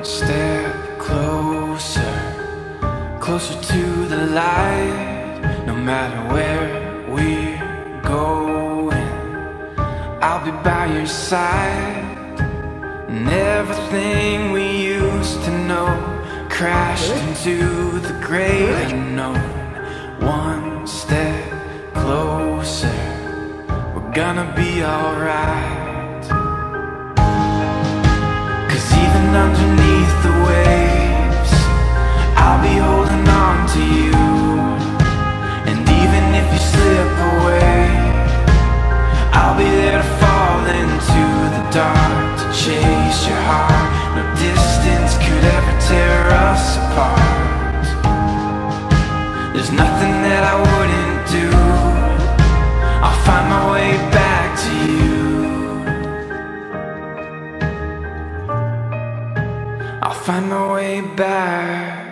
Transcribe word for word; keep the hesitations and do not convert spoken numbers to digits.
step closer, closer to the light. No matter where we're going, I'll be by your side. And everything we used to know crashed into the great unknown. One step closer, we're gonna be alright. 'Cause even underneath the waves, I'll be holding on to you. And even if you slip away, I'll be there to fall into the dark, to chase your heart. No distance could ever tear us apart. There's nothing that I wouldn't do. I'll find my way back to you. I'll find my way back.